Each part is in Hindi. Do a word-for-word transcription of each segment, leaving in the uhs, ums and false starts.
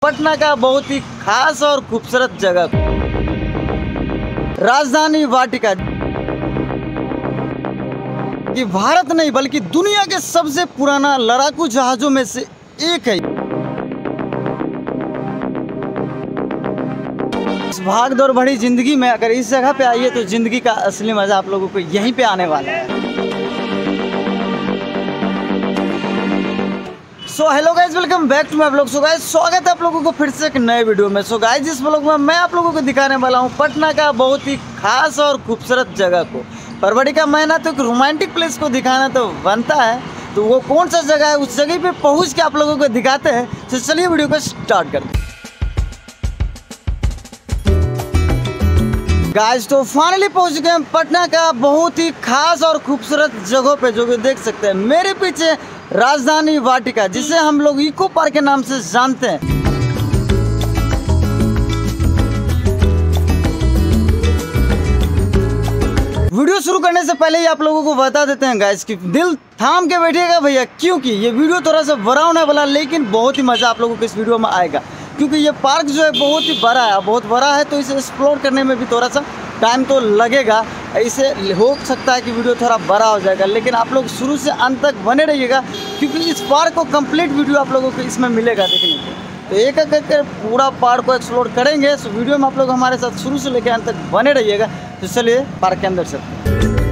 पटना का बहुत ही खास और खूबसूरत जगह, राजधानी वाटिका, कि भारत नहीं बल्कि दुनिया के सबसे पुराना लड़ाकू जहाजों में से एक है। इस भाग दौड़ भरी जिंदगी में अगर इस जगह पे आइए तो जिंदगी का असली मजा आप लोगों को यहीं पे आने वाला है। So hello guys, welcome back to my blog. So guys, स्वागत है आप लोगों को फिर से एक नए वीडियो में। सो गाइज, इस ब्लॉग में मैं आप लोगों को दिखाने वाला हूँ पटना का बहुत ही खास और खूबसूरत जगह को। फरवरी का महीना तो एक रोमांटिक प्लेस को दिखाना तो बनता है, तो वो कौन सा जगह है उस जगह पे पहुँच के आप लोगों को दिखाते हैं। तो चलिए वीडियो को स्टार्ट करते हैं। गाइस, तो फाइनली पहुंच गए हम पटना का बहुत ही खास और खूबसूरत जगह पे, जो कि देख सकते हैं मेरे पीछे राजधानी वाटिका, जिसे हम लोग इको पार्क के नाम से जानते हैं। वीडियो शुरू करने से पहले ही आप लोगों को बता देते हैं गाइस कि दिल थाम के बैठिएगा भैया, क्योंकि ये वीडियो थोड़ा सा बड़ा होने वाला, लेकिन बहुत ही मजा आप लोगों को इस वीडियो में आएगा। क्योंकि ये पार्क जो है बहुत ही बड़ा है, बहुत बड़ा है, तो इसे एक्सप्लोर करने में भी थोड़ा सा टाइम तो लगेगा। इसे हो सकता है कि वीडियो थोड़ा बड़ा हो जाएगा, लेकिन आप लोग शुरू से अंत तक बने रहिएगा, क्योंकि इस पार्क को कंप्लीट वीडियो आप लोगों को इसमें मिलेगा देखने को। तो एक एक करके पूरा पार्क को एक्सप्लोर करेंगे। तो वीडियो में आप लोग हमारे साथ शुरू से लेकर अंत तक बने रहिएगा। तो चलिए पार्क के अंदर चलते हैं।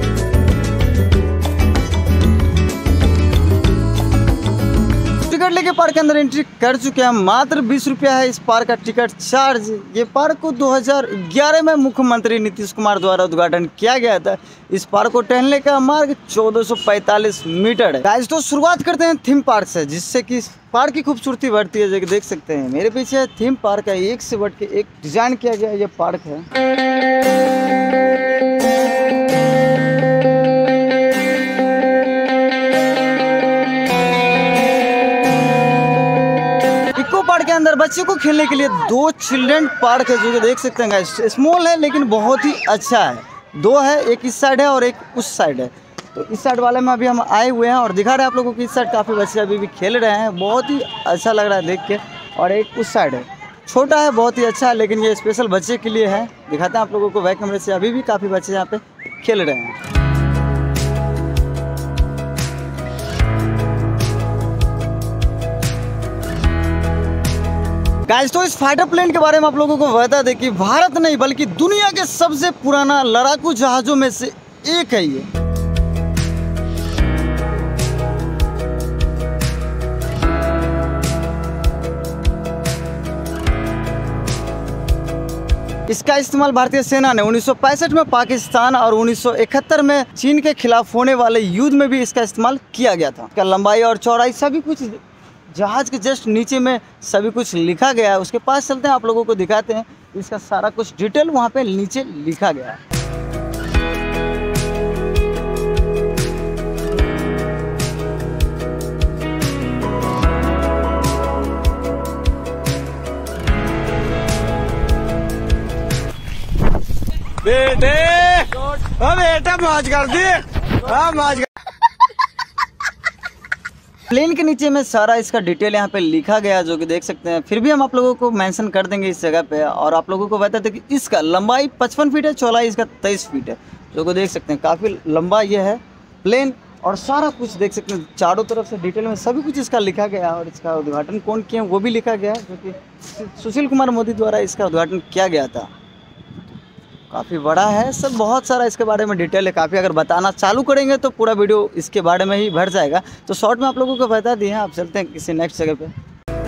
टिकट लेके पार्क के अंदर एंट्री कर चुके हैं। मात्र बीस रुपया है इस पार्क का टिकट चार्ज। ये पार्क को दो हज़ार ग्यारह में मुख्यमंत्री नीतीश कुमार द्वारा उद्घाटन किया गया था। इस पार्क को टहलने का मार्ग चौदह सौ पैंतालीस मीटर है। गाइस, तो शुरुआत करते हैं थीम पार्क से, जिससे कि इस पार्क की खूबसूरती बढ़ती है। जो देख सकते हैं मेरे पीछे थीम पार्क है, एक से बढ़ के एक डिजाइन किया गया ये पार्क है। पार्क के अंदर बच्चों को खेलने के लिए दो चिल्ड्रन पार्क है, जो कि देख सकते हैं गाइस। स्मॉल है लेकिन बहुत ही अच्छा है। दो है, एक इस साइड है और एक उस साइड है। तो इस साइड वाले में अभी हम आए हुए हैं और दिखा रहे हैं आप लोगों को। इस साइड काफ़ी बच्चे अभी भी खेल रहे हैं, बहुत ही अच्छा लग रहा है देख के। और एक उस साइड है, छोटा है, बहुत ही अच्छा है, लेकिन ये स्पेशल बच्चे के लिए है। दिखाते हैं आप लोगों को बैक कैमरे से। अभी भी काफ़ी बच्चे यहाँ पे खेल रहे हैं। गाइस, तो इस फाइटर प्लेन के बारे में आप लोगों को बता दें कि भारत नहीं बल्कि दुनिया के सबसे पुराना लड़ाकू जहाजों में से एक है ये। इसका इस्तेमाल भारतीय सेना ने उन्नीस सौ पैंसठ में पाकिस्तान और उन्नीस सौ इकहत्तर में चीन के खिलाफ होने वाले युद्ध में भी इसका इस्तेमाल किया गया था। इसका लंबाई और चौड़ाई सभी कुछ जहाज के जस्ट नीचे में सभी कुछ लिखा गया है। उसके पास चलते हैं, आप लोगों को दिखाते हैं। इसका सारा कुछ डिटेल वहाँ पे नीचे लिखा गया है। बेटे हाँ बेटा, मौज कर दी, हाँ मौज। प्लेन के नीचे में सारा इसका डिटेल यहाँ पे लिखा गया है, जो कि देख सकते हैं। फिर भी हम आप लोगों को मेंशन कर देंगे इस जगह पे। और आप लोगों को बता दें कि इसका लंबाई पचपन फीट है, चौड़ाई इसका तेईस फीट है, जो कि देख सकते हैं। काफ़ी लंबा ये है प्लेन, और सारा कुछ देख सकते हैं चारों तरफ से डिटेल में सभी कुछ इसका लिखा गया है। और इसका उद्घाटन कौन किया वो भी लिखा गया है, जो कि सुशील कुमार मोदी द्वारा इसका उद्घाटन किया गया था। काफ़ी बड़ा है सब, बहुत सारा इसके बारे में डिटेल है काफ़ी। अगर बताना चालू करेंगे तो पूरा वीडियो इसके बारे में ही भर जाएगा। तो शॉर्ट में आप लोगों को बता दिए हैं। आप चलते हैं किसी नेक्स्ट जगह पे।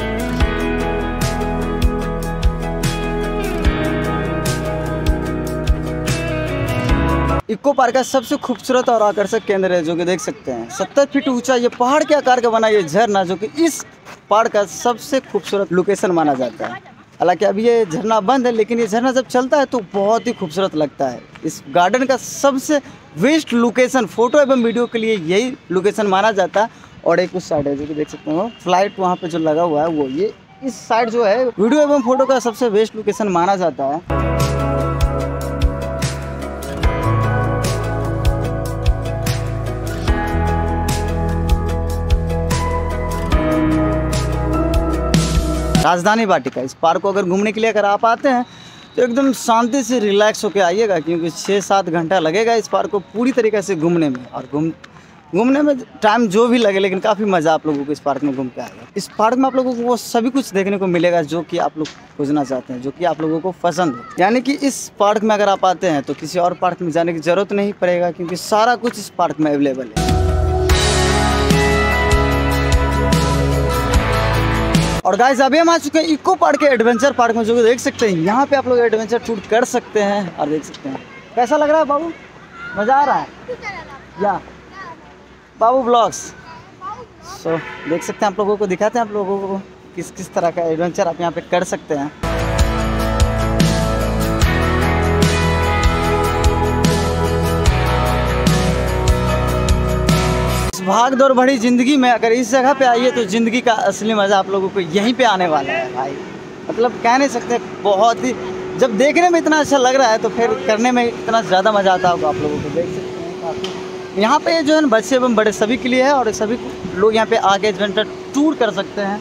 इको पार्क का सबसे खूबसूरत और आकर्षक केंद्र है, जो कि देख सकते हैं सत्तर फीट ऊंचा ये पहाड़ के आकार का बना ये झरना, जो कि इस पार्क का सबसे खूबसूरत लोकेशन माना जाता है। हालांकि अभी ये झरना बंद है, लेकिन ये झरना जब चलता है तो बहुत ही खूबसूरत लगता है। इस गार्डन का सबसे बेस्ट लोकेशन फोटो एवं वीडियो के लिए यही लोकेशन माना जाता है। और एक उस साइड है, जो कि देख सकते हो फ्लाइट वहाँ पे जो लगा हुआ है, वो ये इस साइड जो है वीडियो एवं फोटो का सबसे बेस्ट लोकेशन माना जाता है। राजधानी वाटिका। इस पार्क को अगर घूमने के लिए अगर आप आते हैं तो एकदम शांति से रिलैक्स होकर आइएगा, क्योंकि छः सात घंटा लगेगा इस पार्क को पूरी तरीके से घूमने में। और घूम घूमने में टाइम जो भी लगे, लेकिन काफ़ी मज़ा आप लोगों को इस पार्क में घूम के आएगा। इस पार्क में आप लोगों को वो सभी कुछ देखने को मिलेगा जो कि आप लोग खोजना चाहते हैं, जो कि आप लोगों को पसंद हो। यानी कि इस पार्क में अगर आप आते हैं तो किसी और पार्क में जाने की ज़रूरत नहीं पड़ेगा, क्योंकि सारा कुछ इस पार्क में अवेलेबल है। और गाइस अभी हम आ चुके हैं इको पार्क के एडवेंचर पार्क में, जो कि देख सकते हैं यहाँ पे आप लोग एडवेंचर टूर कर सकते हैं। और देख सकते हैं कैसा लग रहा है बाबू, मज़ा आ रहा है या बाबू ब्लॉग्स। सो so, देख सकते हैं आप लोगों को दिखाते हैं आप लोगों को किस किस तरह का एडवेंचर आप यहाँ पे कर सकते हैं। इस भाग दौड़ भरी ज़िंदगी में अगर इस जगह पे आइए तो ज़िंदगी का असली मज़ा आप लोगों को यहीं पे आने वाला है भाई। मतलब कह नहीं सकते, बहुत ही जब देखने में इतना अच्छा लग रहा है तो फिर करने में इतना ज़्यादा मज़ा आता होगा आप लोगों को। देख सकते हैं काफ़ी यहाँ पे जो है ना बच्चे एवं बड़े सभी के लिए है, और सभी लोग यहाँ पे आके एडवेंचर टूर कर सकते हैं।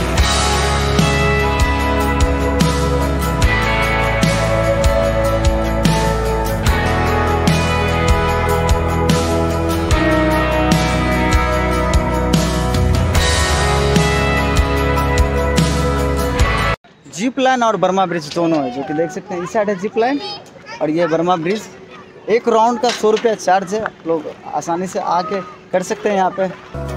जिप लाइन और बर्मा ब्रिज दोनों है, जो कि देख सकते हैं इस साइड है जिप लाइन और ये बर्मा ब्रिज। एक राउंड का सौ रुपया चार्ज है, आप लोग आसानी से आके कर सकते हैं यहाँ पे।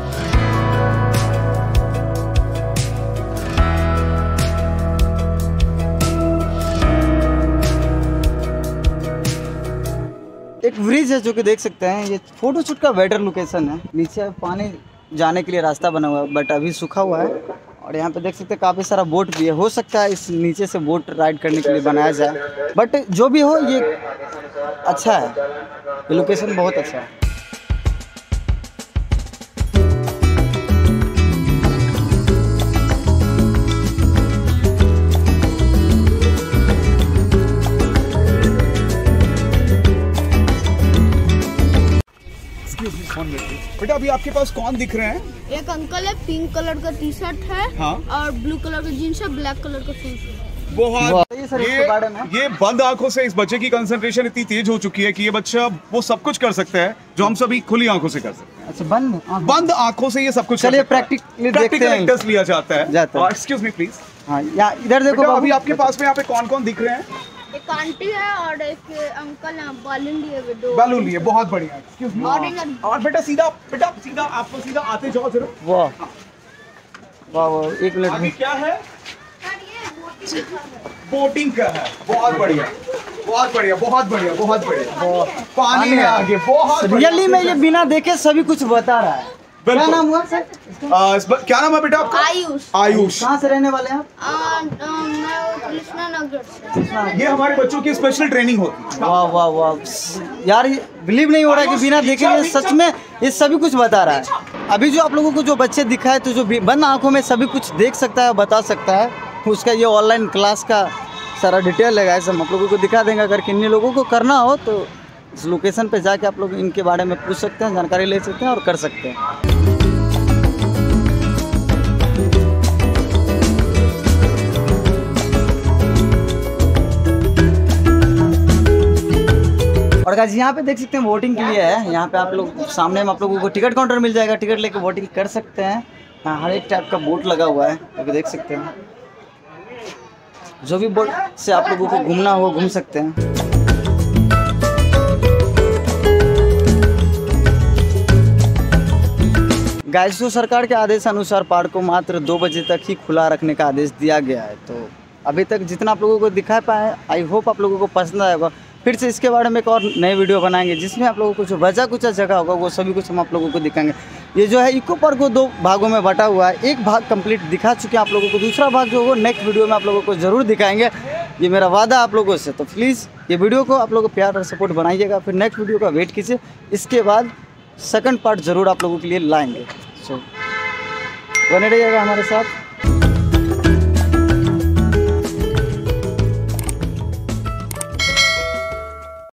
एक ब्रिज है जो कि देख सकते हैं, ये फोटो शूट का बेटर लोकेशन है। नीचे पानी जाने के लिए रास्ता बना हुआ है बट अभी सूखा हुआ है। और यहाँ पे देख सकते हैं काफ़ी सारा बोट भी है, हो सकता है इस नीचे से बोट राइड करने के लिए बनाया जाए। बट जो भी हो ये अच्छा है, ये लोकेशन बहुत अच्छा है। बेटा अभी आपके पास कौन दिख रहे हैं? एक अंकल है, पिंक कलर का टी शर्ट है। हाँ? और ब्लू कलर का जींस है, ब्लैक कलर का शूज है। बहुत ये, ये बंद आंखों से इस बच्चे की कंसंट्रेशन इतनी तेज हो चुकी है कि ये बच्चा वो सब कुछ कर सकता है जो हम सभी खुली आंखों से कर सकते हैं। अच्छा, बंद बंद आंखों से ये सब कुछ। चलिए प्रैक्टिकली देखते हैं, टेस्ट लिया जाता है। Excuse me please. हाँ, यहाँ इधर देखो। अभी आपके पास में यहाँ पे कौन कौन दिख रहे हैं? एक आंटी है और एक अंकल है, बैलून लिए हुए दो। बैलून लिए, बहुत बढ़िया। Excuse me. और बेटा सीधा बेटा सीधा आप सीधा आते जाओ जरा। वाह वाह वाह, एक मिनट। अभी क्या है? बोटिंग का है। बहुत बढ़िया बहुत बढ़िया बहुत बढ़िया बहुत बढ़िया। पानी है आगे, बहुत रियली में ये बिना देखे सभी कुछ बता रहा है। क्या नाम हुआ सर? क्या नाम है बेटा आपका? आयुष। आयुष। कहाँ से रहने वाले हैं आप? मैं कृष्णा नगर से। ये हमारे बच्चों की स्पेशल ट्रेनिंग होती है। वाह वाह वाह यार, ये बिलीव नहीं हो रहा है कि बिना देखे ये सच में ये सभी कुछ बता रहा है। अभी जो आप लोगों को जो बच्चे दिखा है, तो जो बंद आंखों में सभी कुछ देख सकता है, बता सकता है, उसका ये ऑनलाइन क्लास का सारा डिटेल है गाइस, हम आप लोगों को दिखा देंगे। अगर किन्हीं लोगों को करना हो तो इस लोकेशन पे जाके आप लोग इनके बारे में पूछ सकते हैं, जानकारी ले सकते हैं और कर सकते हैं। और गाइस यहाँ पे देख सकते हैं वोटिंग के लिए है। यहाँ पे आप लोग सामने में आप लोगों को टिकट काउंटर मिल जाएगा, टिकट लेके वोटिंग कर सकते हैं। हाँ, हर एक टाइप का बोट लगा हुआ है, अभी देख सकते हैं। जो भी बोट से आप लोगों को घूमना हो घूम सकते हैं। गाइस तो सरकार के आदेश अनुसार पार्क को मात्र दो बजे तक ही खुला रखने का आदेश दिया गया है। तो अभी तक जितना आप लोगों को दिखा पाए, आई होप आप लोगों को पसंद आएगा। फिर से इसके बारे में एक और नई वीडियो बनाएंगे जिसमें आप लोगों को जो बचा कुछ जगह होगा वो सभी कुछ हम आप लोगों को दिखाएंगे। ये जो है इको पार्क को दो भागों में बटा हुआ है, एक भाग कंप्लीट दिखा चुके हैं आप लोगों को, दूसरा भाग जो होगा नेक्स्ट वीडियो में आप लोगों को ज़रूर दिखाएंगे, ये मेरा वादा आप लोगों से। तो प्लीज़ ये वीडियो को आप लोगों को प्यार और सपोर्ट बनाइएगा, फिर नेक्स्ट वीडियो का वेट कीजिए, इसके बाद सेकंड पार्ट ज़रूर आप लोगों के लिए लाएंगे। सो बने रहिएगा हमारे साथ।